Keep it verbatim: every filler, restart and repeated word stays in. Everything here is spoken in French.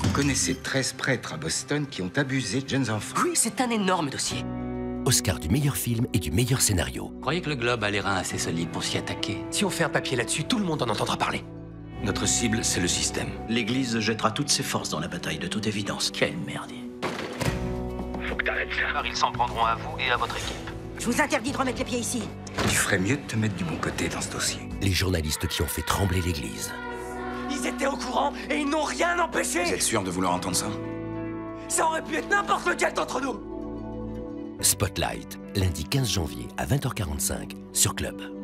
Vous connaissez treize prêtres à Boston qui ont abusé de jeunes enfants. Oui, c'est un énorme dossier. Oscar du meilleur film et du meilleur scénario. Croyez que le Globe a les reins assez solides pour s'y attaquer? Si on fait un papier là-dessus, tout le monde en entendra parler. Notre cible, c'est le système. L'Église jettera toutes ses forces dans la bataille, de toute évidence. Quel merdier. Faut que t'arrêtes ça. Alors ils s'en prendront à vous et à votre équipe. Je vous interdis de remettre les pieds ici. Tu ferais mieux de te mettre du bon côté dans ce dossier. Les journalistes qui ont fait trembler l'Église. Ils étaient au courant et ils n'ont rien empêché. Vous êtes sûr de vouloir entendre ça? Ça aurait pu être n'importe lequel d'entre nous. Spotlight, lundi quinze janvier à vingt heures quarante-cinq sur Club.